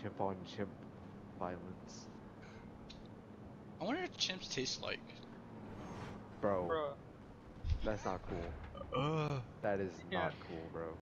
chimp on chimp violence. I wonder what chimps taste like. Bro, Bruh. that's not cool. Uh. That is Yeah. not cool, bro.